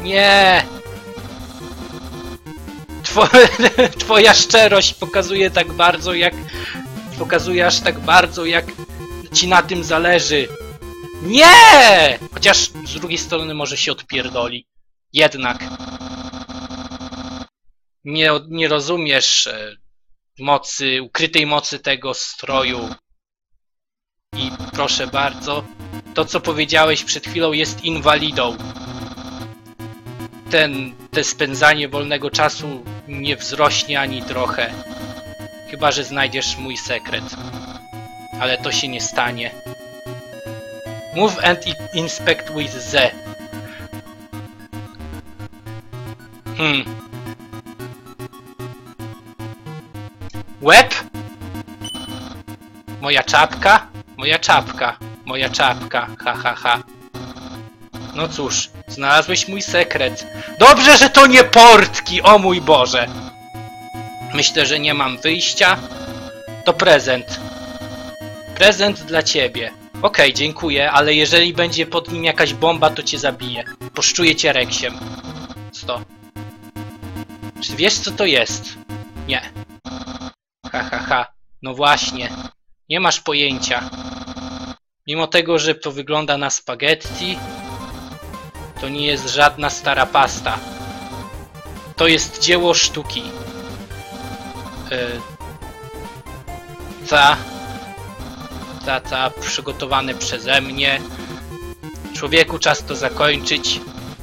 Nie! Twoja szczerość pokazuje tak bardzo, jak... Pokazuje aż tak bardzo, jak ci na tym zależy. Nie! Chociaż z drugiej strony może się odpierdoli. Jednak. Nie rozumiesz mocy, ukrytej mocy tego stroju. I proszę bardzo, to co powiedziałeś przed chwilą jest inwalidą. Te spędzanie wolnego czasu nie wzrośnie ani trochę. Chyba że znajdziesz mój sekret. Ale to się nie stanie. Move and inspect with Z. Łeb? Moja czapka? Moja czapka. Moja czapka. Ha, ha, ha. No cóż, znalazłeś mój sekret. Dobrze, że to nie portki, o mój Boże. Myślę, że nie mam wyjścia. To prezent. Prezent dla ciebie. Okej, dziękuję, ale jeżeli będzie pod nim jakaś bomba, to cię zabiję. Poszczuję cię reksiem. 100. Czy wiesz, co to jest? Nie. Ha, ha, ha. No właśnie. Nie masz pojęcia. Mimo tego, że to wygląda na spaghetti, to nie jest żadna stara pasta. To jest dzieło sztuki. Przygotowane przeze mnie. Człowieku, czas to zakończyć.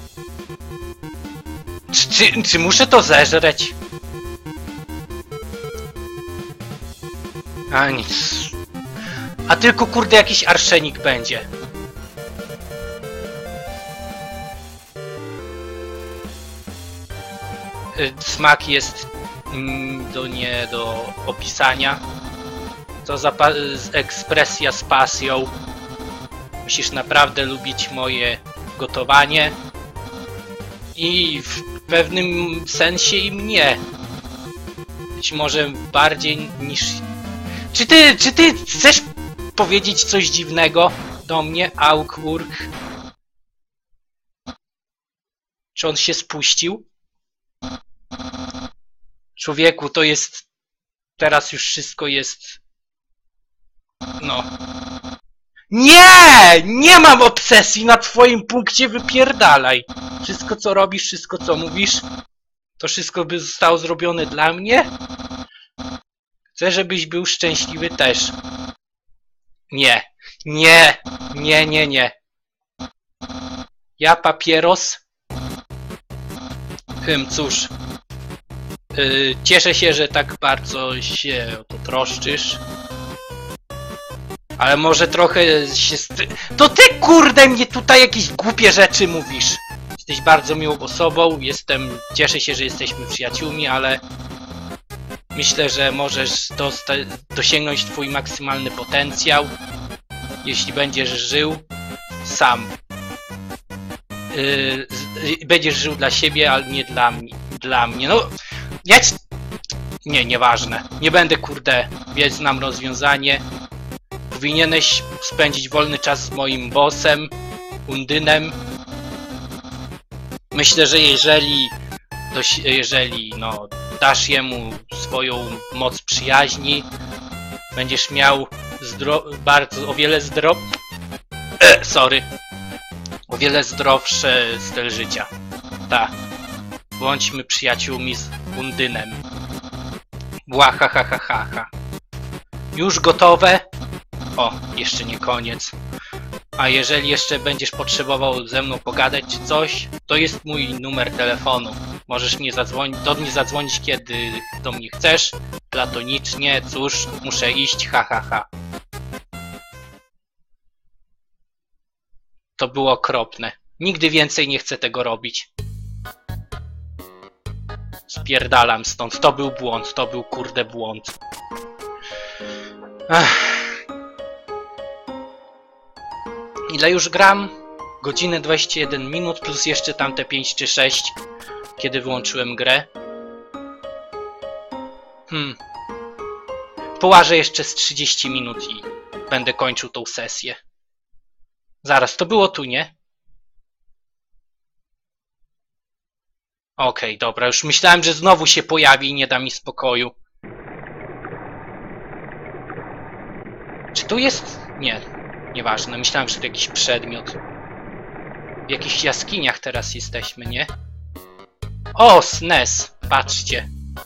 Czy muszę to zeżreć? A nic. A tylko kurde jakiś arszenik będzie. Smak jest nie do opisania. To ekspresja z pasją. Musisz naprawdę lubić moje gotowanie. I w pewnym sensie i mnie. Być może bardziej niż... Czy ty chcesz powiedzieć coś dziwnego do mnie, Augurk? Czy on się spuścił? Człowieku, to jest... Teraz już wszystko jest... No. Nie! Nie mam obsesji na twoim punkcie, wypierdalaj! Wszystko co robisz, wszystko co mówisz, to wszystko by zostało zrobione dla mnie? Chcę, żebyś był szczęśliwy też. Nie. Nie. Nie, nie, nie. Ja papieros. Cóż. Cieszę się, że tak bardzo się o to troszczysz. Ale może trochę się... To ty kurde mnie tutaj jakieś głupie rzeczy mówisz. Jesteś bardzo miłą osobą, cieszę się, że jesteśmy przyjaciółmi, ale... Myślę, że możesz dosięgnąć twój maksymalny potencjał, jeśli będziesz żył sam. Będziesz żył dla siebie, ale nie dla mnie. No, nieważne. Nie będę, kurde, znam rozwiązanie. Powinieneś spędzić wolny czas z moim bossem, Undynem. Myślę, że jeżeli no, dasz jemu swoją moc przyjaźni, będziesz miał o wiele zdrowszy styl życia. Tak. Bądźmy przyjaciółmi z Undynem. Łahahahaha. Już gotowe? O, jeszcze nie koniec. A jeżeli jeszcze będziesz potrzebował ze mną pogadać czy coś, to jest mój numer telefonu. Możesz do mnie zadzwonić, kiedy do mnie chcesz. Platonicznie, cóż, muszę iść, ha. To było okropne. Nigdy więcej nie chcę tego robić. Spierdalam stąd. To był błąd. To był kurde błąd. Ile już gram? Godzinę 21 minut plus jeszcze tamte 5 czy 6, kiedy wyłączyłem grę. Połażę jeszcze z 30 minut i będę kończył tą sesję. Zaraz, to było tu, nie? Okej, dobra, już myślałem, że znowu się pojawi i nie da mi spokoju. Czy tu jest... Nie, nieważne, myślałem, że to jakiś przedmiot. W jakichś jaskiniach teraz jesteśmy, nie? O, SNES, patrzcie.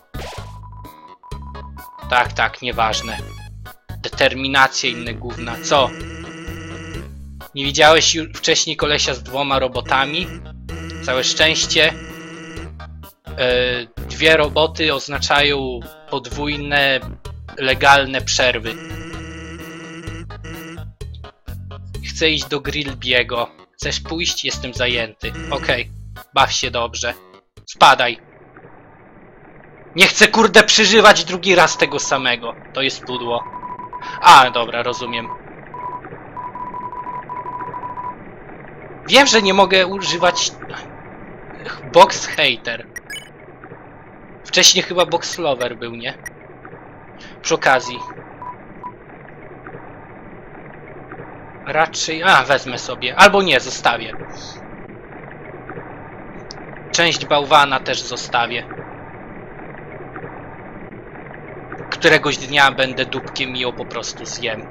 Tak, tak, nieważne. Determinacja, inne gówna. Co? Nie widziałeś już wcześniej kolesia z 2 robotami? Całe szczęście. Dwie roboty oznaczają podwójne, legalne przerwy. Chcę iść do Grillbiego. Chcesz pójść? Jestem zajęty. Okej, baw się dobrze. Spadaj. Nie chcę, kurde, przeżywać drugi raz tego samego. To jest pudło. A, dobra, rozumiem. Wiem, że nie mogę używać... Box Hater. Wcześniej chyba Box Lover był, nie? Przy okazji. Raczej... A, wezmę sobie. Albo nie, zostawię. Część bałwana też zostawię. Któregoś dnia będę dupkiem i ją po prostu zjem.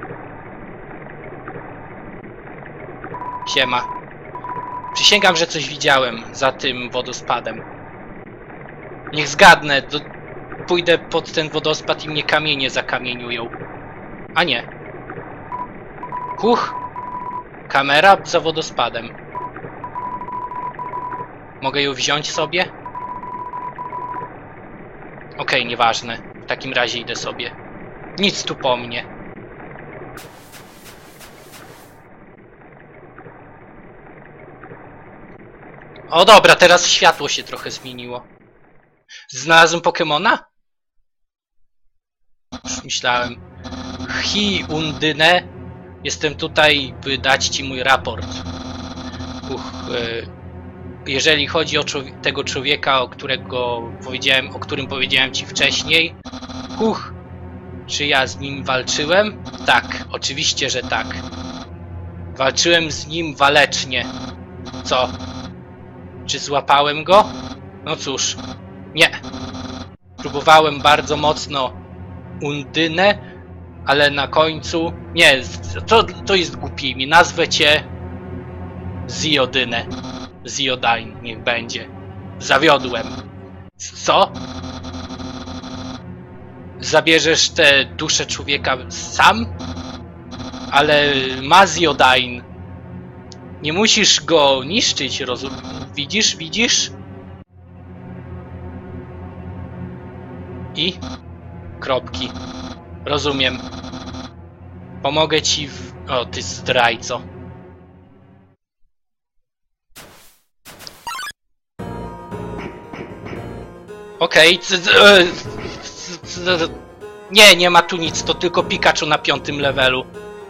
Siema. Przysięgam, że coś widziałem za tym wodospadem. Niech zgadnę. Pójdę pod ten wodospad i mnie kamienie zakamieniują. A nie. Huch. Kamera za wodospadem. Mogę ją wziąć sobie? Okej, nieważne. W takim razie idę sobie. Nic tu po mnie. O dobra, teraz światło się trochę zmieniło. Znalazłem Pokemona? Już myślałem. Hi Undynę. Jestem tutaj, by dać ci mój raport. Jeżeli chodzi o tego człowieka, o którym powiedziałem ci wcześniej. Czy ja z nim walczyłem? Tak, oczywiście, że tak. Walczyłem z nim walecznie. Co? Czy złapałem go? No cóż, nie. Próbowałem bardzo mocno Undynę, ale na końcu... Nie, to jest głupie imię. Nazwę cię Ziodynę. Ziodyne, niech będzie. Zawiodłem. Co? Zabierzesz tę duszę człowieka sam? Ale ma Ziodyne. Nie musisz go niszczyć, Widzisz? Widzisz? I? Kropki. Rozumiem. Pomogę ci w... O, ty zdrajco. Okej. Nie, nie ma tu nic. To tylko Pikachu na 5. levelu.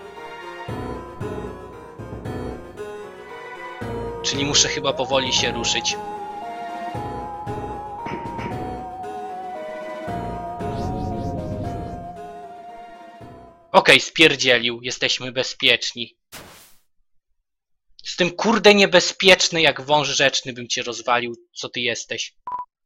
Czyli muszę chyba powoli się ruszyć. Okej, spierdzielił. Jesteśmy bezpieczni. Jestem kurde niebezpieczny jak wąż rzeczny, bym cię rozwalił. Co ty jesteś?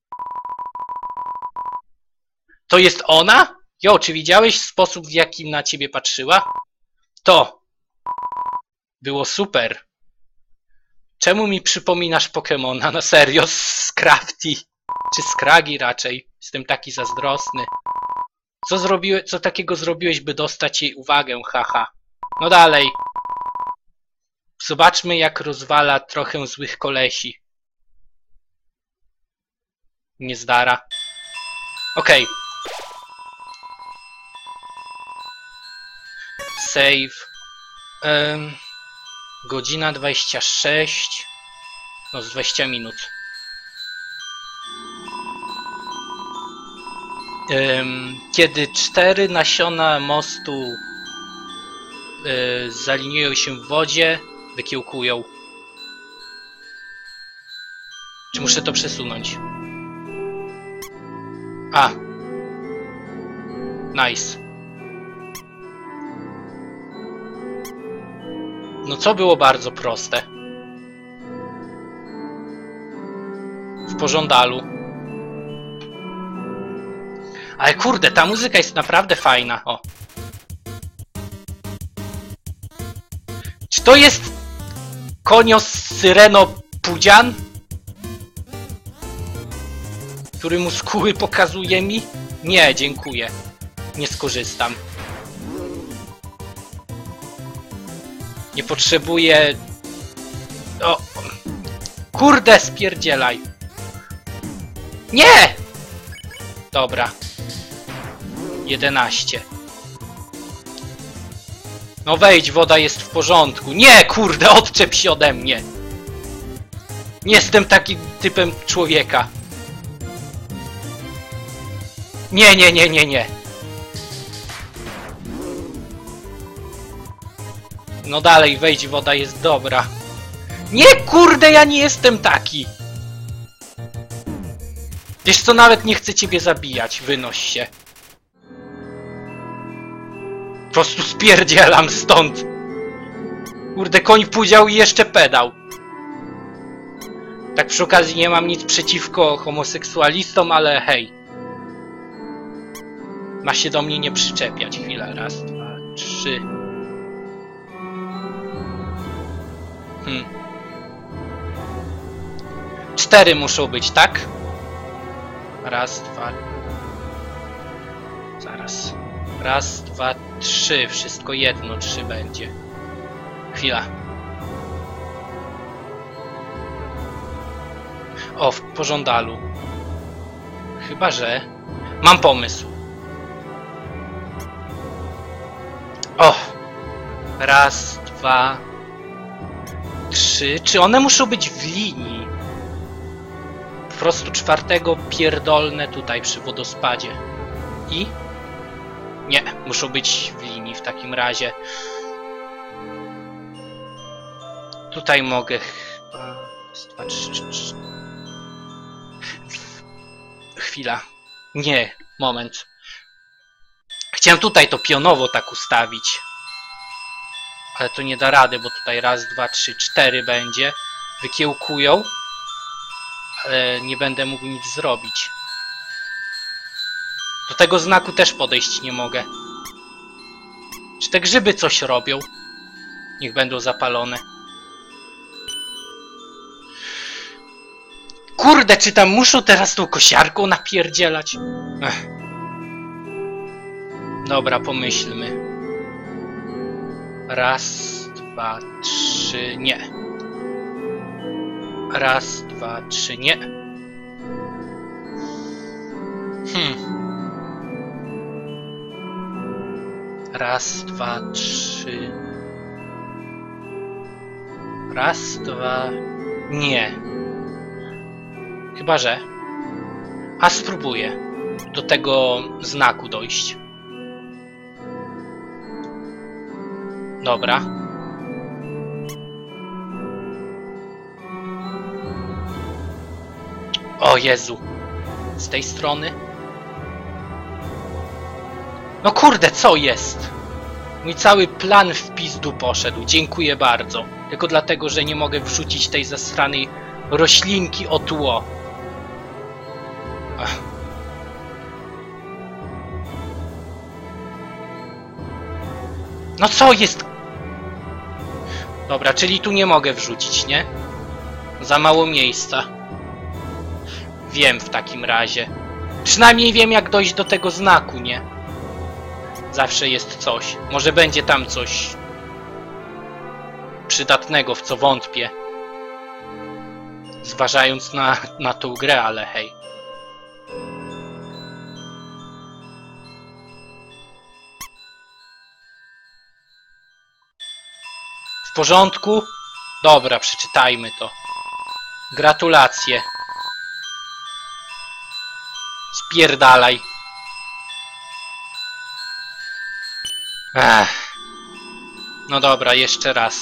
To jest ona? Jo, czy widziałeś sposób, w jaki na ciebie patrzyła? To było super. Czemu mi przypominasz Pokemona? Na serio, Scrafty. Czy Scraggy raczej. Jestem taki zazdrosny. Co takiego zrobiłeś, by dostać jej uwagę, haha. No dalej. Zobaczmy, jak rozwala trochę złych kolesi. Nie zdara. Okej. Save. Godzina 26. No, z 20 minut. Kiedy 4 nasiona mostu zaliniują się w wodzie, wykiełkują. Czy muszę to przesunąć? A. Nice. No co było bardzo proste? W pożądalu. Ale kurde, ta muzyka jest naprawdę fajna. O. Czy to jest Konio Syreno Pudzian? Który muskuły pokazuje mi? Nie, dziękuję. Nie skorzystam. Nie potrzebuję... O! Kurde, spierdzielaj! Nie! Dobra. 11. No wejdź, woda jest w porządku. Nie, kurde, odczep się ode mnie. Nie jestem takim typem człowieka. Nie, nie, nie, nie, nie. No dalej, wejdź, woda jest dobra. Nie, kurde, ja nie jestem taki. Wiesz co, nawet nie chcę ciebie zabijać. Wynoś się. Po prostu spierdzielam stąd. Kurde, koń pudział i jeszcze pedał. Tak przy okazji nie mam nic przeciwko homoseksualistom, ale hej. Ma się do mnie nie przyczepiać. Chwila, raz, dwa, trzy. 4 muszą być, tak? Raz, dwa... Zaraz. Raz, dwa, 3. Wszystko jedno, 3 będzie. Chwila. O, w pożądalu. Chyba, że... Mam pomysł. O! Raz, dwa... 3. Czy one muszą być w linii? Po prostu 4 pierdolne tutaj przy wodospadzie. I? Nie, muszą być w linii w takim razie. Tutaj mogę... 2, 3, 3. Chwila. Nie, moment. Chciałem tutaj to pionowo tak ustawić. Ale to nie da rady, bo tutaj raz, dwa, 3, 4 będzie. Wykiełkują. Ale nie będę mógł nic zrobić. Do tego znaku też podejść nie mogę. Czy te grzyby coś robią? Niech będą zapalone. Kurde, czy tam muszą teraz tą kosiarką napierdzielać? Ech. Dobra, pomyślmy. Raz, dwa, 3, nie. Raz, dwa, 3, nie. Raz, dwa, 3. Raz, dwa... Nie. Chyba, że... A spróbuję do tego znaku dojść. Dobra. O Jezu. Z tej strony? No kurde, co jest? Mój cały plan w pizdu poszedł. Dziękuję bardzo. Tylko dlatego, że nie mogę wrzucić tej zasranej roślinki o tło. Ach. No co jest? Dobra, czyli tu nie mogę wrzucić, nie? Za mało miejsca. Wiem w takim razie. Przynajmniej wiem, jak dojść do tego znaku, nie? Zawsze jest coś. Może będzie tam coś przydatnego, w co wątpię. Zważając na tą grę, ale hej. W porządku? Dobra, przeczytajmy to. Gratulacje. Spierdalaj. Ech. No dobra, jeszcze raz.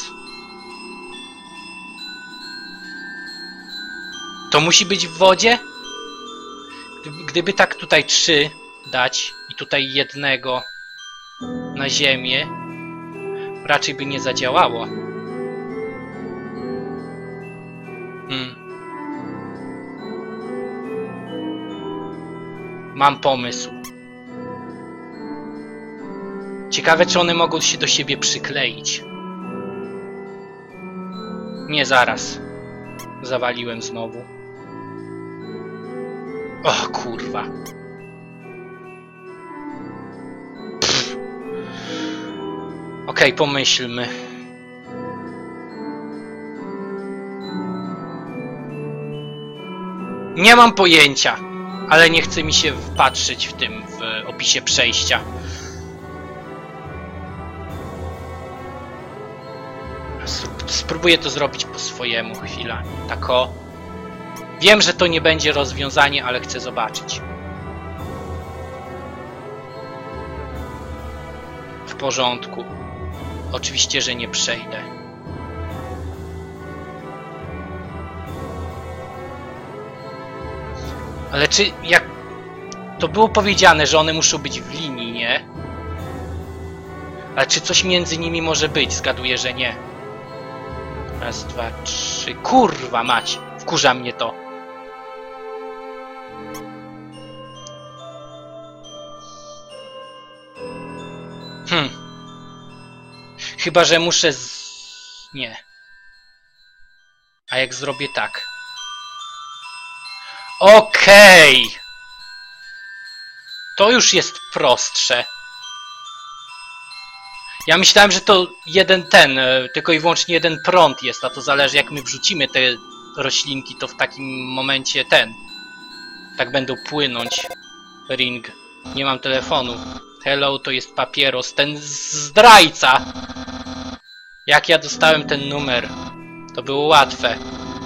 To musi być w wodzie? Gdyby tak tutaj 3 dać i tutaj jednego na ziemię, raczej by nie zadziałało. Mam pomysł. Ciekawe, czy one mogą się do siebie przykleić. Nie, zaraz. Zawaliłem znowu. O, kurwa. Okej, pomyślmy. Nie mam pojęcia, ale nie chce mi się wpatrzyć w opisie przejścia. Spróbuję to zrobić po swojemu. Chwila. Tak o. Wiem, że to nie będzie rozwiązanie, ale chcę zobaczyć. W porządku. Oczywiście, że nie przejdę. Ale czy jak... To było powiedziane, że one muszą być w linii, nie? Ale czy coś między nimi może być? Zgaduję, że nie. Raz, dwa, trzy... Kurwa mać! Wkurza mnie to. Chyba, że muszę Nie. A jak zrobię tak? Okej! To już jest prostsze. Ja myślałem, że to tylko i wyłącznie jeden prąd jest, a to zależy, jak my wrzucimy te roślinki, to w takim momencie tak będą płynąć. Ring. Nie mam telefonu. Hello, to jest papieros. Ten zdrajca! Jak ja dostałem ten numer? To było łatwe.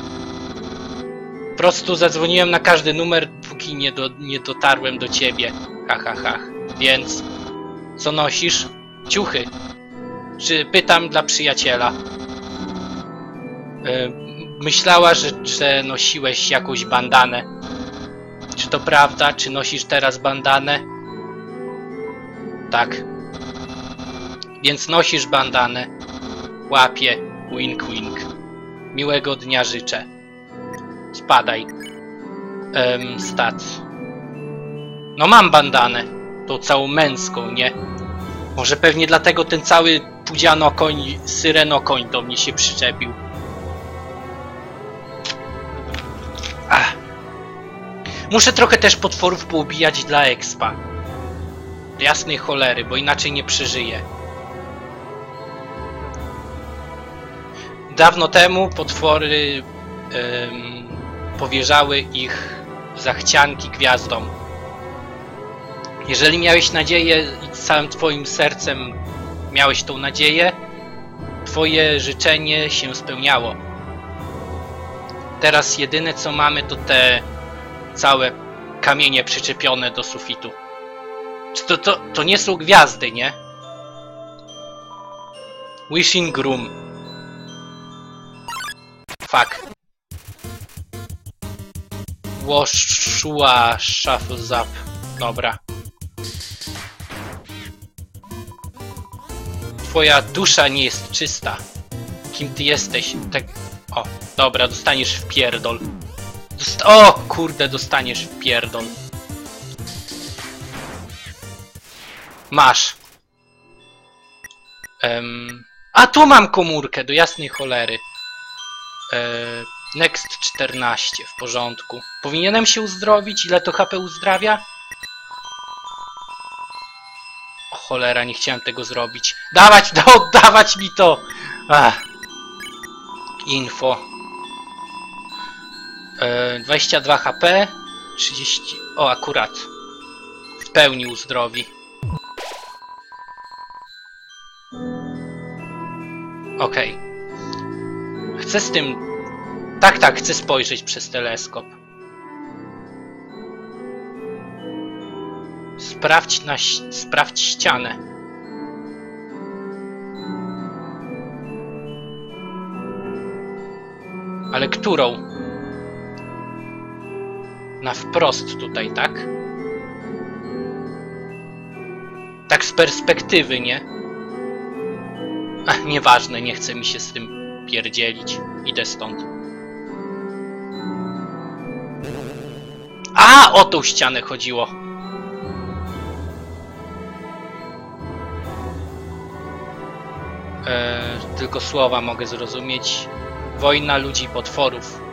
Po prostu zadzwoniłem na każdy numer, póki nie dotarłem do ciebie. Ha, ha, ha. Więc... Co nosisz? Ciuchy. Czy pytam dla przyjaciela? Myślała, że nosiłeś jakąś bandanę. Czy to prawda? Czy nosisz teraz bandanę? Tak. Więc nosisz bandanę. Łapie. Wink, wink. Miłego dnia życzę. Spadaj. Stat. No mam bandanę. Tą całą męską, nie? Może pewnie dlatego ten cały pudzianokoń, syrenokoń do mnie się przyczepił. Ach. Muszę trochę też potworów poubijać dla expa. Do jasnej cholery, bo inaczej nie przeżyję. Dawno temu potwory powierzały ich zachcianki gwiazdom. Jeżeli miałeś nadzieję i całym twoim sercem miałeś tą nadzieję, twoje życzenie się spełniało. Teraz jedyne co mamy to te całe kamienie przyczepione do sufitu. Czy to nie są gwiazdy, nie? Wishing Room. Fuck. Woshua Shuffle Zap. Dobra. Twoja dusza nie jest czysta. Kim ty jesteś? Tak... O, dobra, dostaniesz w pierdol. O, kurde, dostaniesz w pierdol. Masz. A tu mam komórkę, do jasnej cholery. Next 14, w porządku. Powinienem się uzdrowić? Ile to HP uzdrawia? O cholera, nie chciałem tego zrobić. Oddawać mi to! Ach. Info. 22 HP. 30... O, akurat. W pełni uzdrowi. Okej. Chcę z tym... Tak, chcę spojrzeć przez teleskop. Sprawdź ścianę. Ale którą? Na wprost tutaj, tak? Tak z perspektywy, nie? Ach, nieważne, nie chce mi się z tym pierdzielić. Idę stąd. A, o tą ścianę chodziło. Tylko słowa mogę zrozumieć. Wojna ludzi i potworów.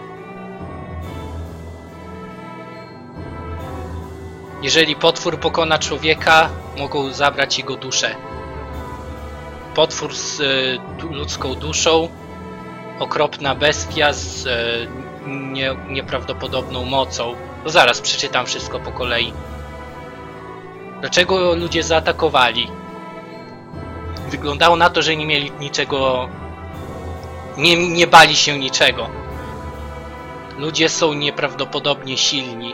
Jeżeli potwór pokona człowieka, mogą zabrać jego duszę. Potwór z ludzką duszą, okropna bestia z nieprawdopodobną mocą. To zaraz przeczytam wszystko po kolei. Dlaczego ludzie zaatakowali? Wyglądało na to, że nie mieli niczego... Nie bali się niczego. Ludzie są nieprawdopodobnie silni.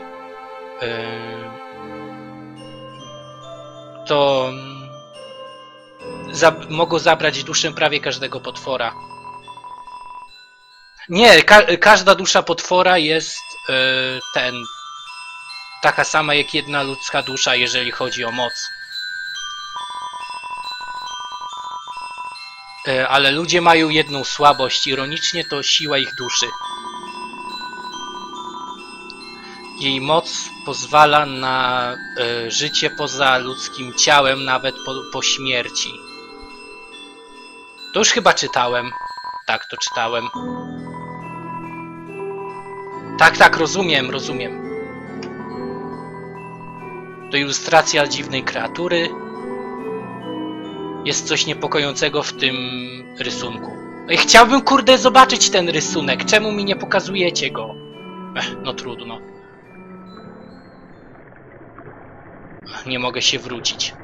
To... mogą zabrać duszę prawie każdego potwora. Nie, każda dusza potwora jest taka sama jak jedna ludzka dusza, jeżeli chodzi o moc. Ale ludzie mają jedną słabość, ironicznie to siła ich duszy. Jej moc pozwala na życie poza ludzkim ciałem, nawet po śmierci. To już chyba czytałem. Tak, to czytałem. Tak, rozumiem. To ilustracja dziwnej kreatury. Jest coś niepokojącego w tym rysunku. Chciałbym, kurde, zobaczyć ten rysunek. Czemu mi nie pokazujecie go? No trudno. Nie mogę się wrócić.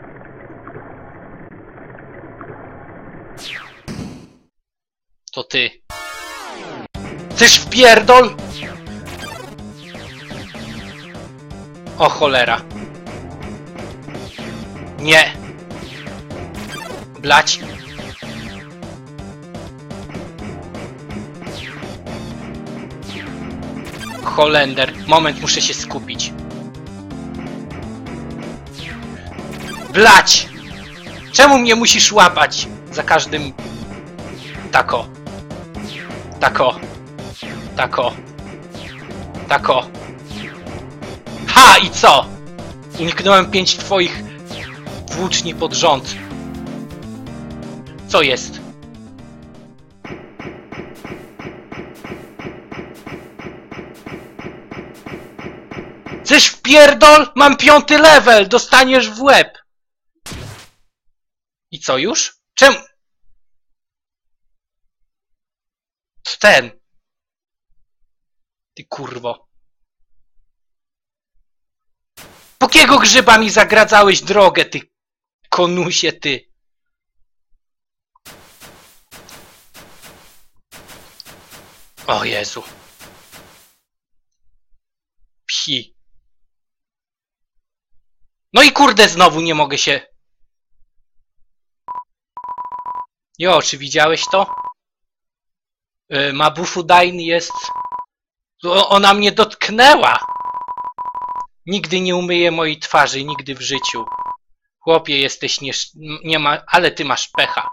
To ty. Chcesz wpierdol? O cholera. Nie. Blać. Holender. Moment, muszę się skupić. Blać! Czemu mnie musisz łapać? Za każdym... Tako. Ha! I co? Uniknąłem 5 twoich włóczni pod rząd. Co jest? Chcesz wpierdol? Mam 5. level! Dostaniesz w łeb! I co już? Czemu? Ten! Ty kurwo. Po jakiego grzyba mi zagradzałeś drogę, ty konusie, ty? O Jezu. Psi. No i kurde, znowu nie mogę się... Jo, czy widziałeś to? Mabufudain jest... Ona mnie dotknęła! Nigdy nie umyję mojej twarzy, nigdy w życiu. Chłopie, jesteś nie ma... Ale ty masz pecha.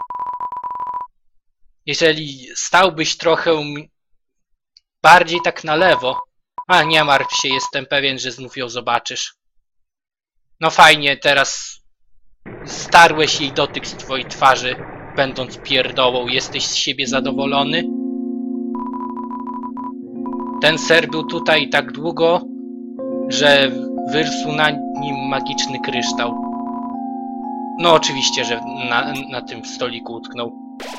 Jeżeli stałbyś trochę bardziej tak na lewo... A, nie martw się, jestem pewien, że znów ją zobaczysz. No fajnie, teraz starłeś jej dotyk z twojej twarzy, będąc pierdołą. Jesteś z siebie zadowolony? Ten ser był tutaj tak długo, że wyrósł na nim magiczny kryształ. No oczywiście, że na tym stoliku utknął.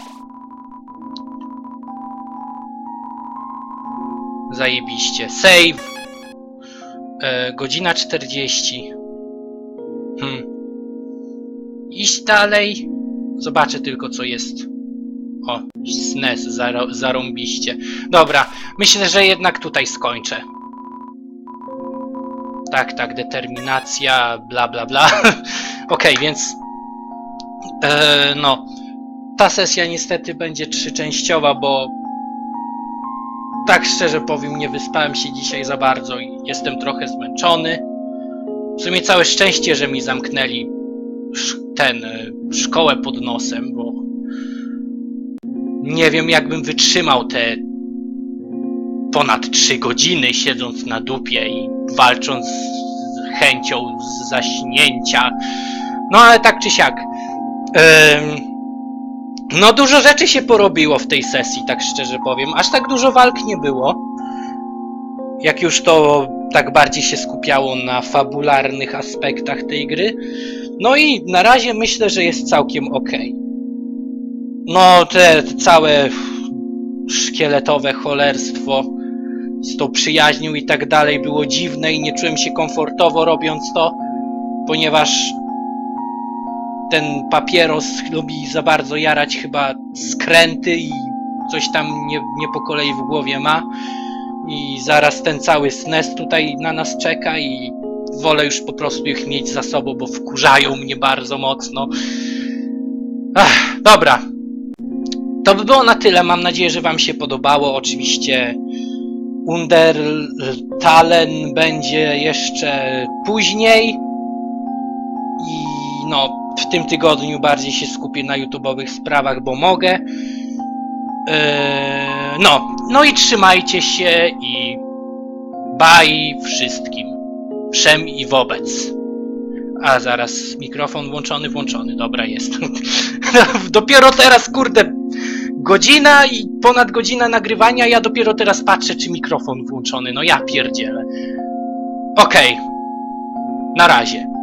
Zajebiście. Save! Godzina 40. Iść dalej. Zobaczę tylko, co jest. O, SNES, zarąbiście. Dobra, myślę, że jednak tutaj skończę. Tak, determinacja, bla bla bla. Okej, więc... no. Ta sesja niestety będzie 3-częściowa, bo... Tak szczerze powiem, nie wyspałem się dzisiaj za bardzo i jestem trochę zmęczony. W sumie całe szczęście, że mi zamknęli szkołę pod nosem, bo nie wiem, jakbym wytrzymał te ponad 3 godziny siedząc na dupie i walcząc z chęcią zaśnięcia. No ale tak czy siak. No dużo rzeczy się porobiło w tej sesji, tak szczerze powiem. Aż tak dużo walk nie było. Jak już to tak bardziej się skupiało na fabularnych aspektach tej gry. No i na razie myślę, że jest całkiem okej. No te całe szkieletowe cholerstwo z tą przyjaźnią i tak dalej było dziwne i nie czułem się komfortowo robiąc to, ponieważ ten papieros lubi za bardzo jarać chyba skręty i coś tam nie po kolei w głowie ma. I zaraz ten cały SNES tutaj na nas czeka i wolę już po prostu ich mieć za sobą, bo wkurzają mnie bardzo mocno. Dobra. To by było na tyle. Mam nadzieję, że wam się podobało. Oczywiście Undertalen będzie jeszcze później. I no, w tym tygodniu bardziej się skupię na YouTube'owych sprawach, bo mogę. No i trzymajcie się i bye wszystkim. Wszem i wobec. A zaraz mikrofon włączony, dobra jest. Dopiero teraz, kurde, godzina i ponad godzina nagrywania, ja dopiero teraz patrzę, czy mikrofon włączony. No ja pierdzielę. Okej. Na razie.